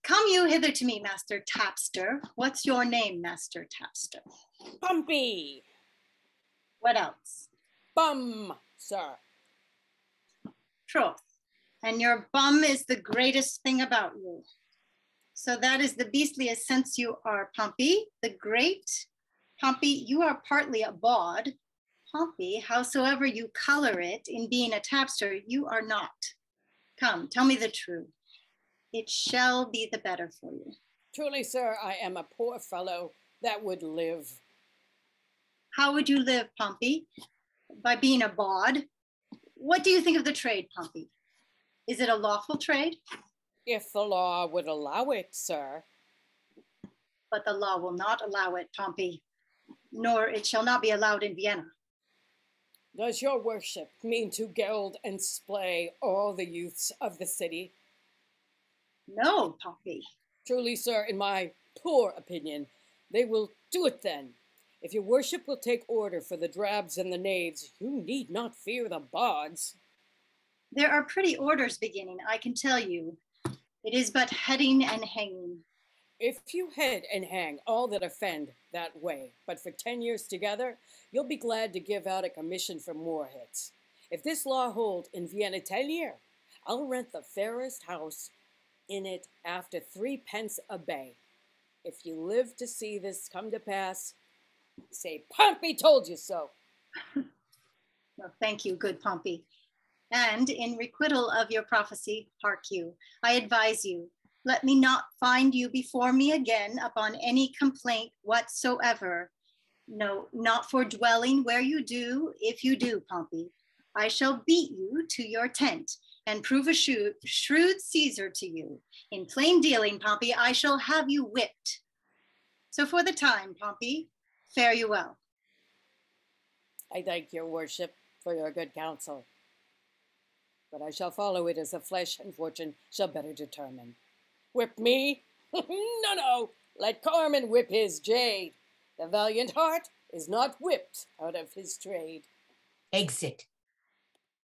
Come you hither to me, Master Tapster. What's your name, Master Tapster? Pompey. What else? Bum, sir. Troth. And your bum is the greatest thing about you. So that is the beastliest sense you are, Pompey, the great. Pompey, you are partly a bawd. Pompey, howsoever you color it in being a tapster, you are not. Come, tell me the truth. It shall be the better for you. Truly, sir, I am a poor fellow that would live. How would you live, Pompey? By being a bawd? What do you think of the trade, Pompey? Is it a lawful trade? If the law would allow it, sir. But the law will not allow it, Pompey, nor it shall not be allowed in Vienna. Does your worship mean to gild and splay all the youths of the city? No, Pompey. Truly, sir, in my poor opinion, they will do it then. If your worship will take order for the drabs and the knaves, you need not fear the bawds. There are pretty orders beginning, I can tell you. It is but heading and hanging. If you head and hang all that offend that way, but for 10 years together, you'll be glad to give out a commission for more hits. If this law hold in Vienna 10 year, I'll rent the fairest house in it after 3 pence a bay. If you live to see this come to pass, say, Pompey told you so. Well, thank you, good Pompey. And in requital of your prophecy, hark you, I advise you, let me not find you before me again upon any complaint whatsoever. No, not for dwelling where you do, if you do, Pompey. I shall beat you to your tent and prove a shrewd Caesar to you. In plain dealing, Pompey, I shall have you whipped. So for the time, Pompey, fare you well. I thank your worship for your good counsel, but I shall follow it as the flesh and fortune shall better determine. Whip me? No, let Carmen whip his jade. The valiant heart is not whipped out of his trade. Exit.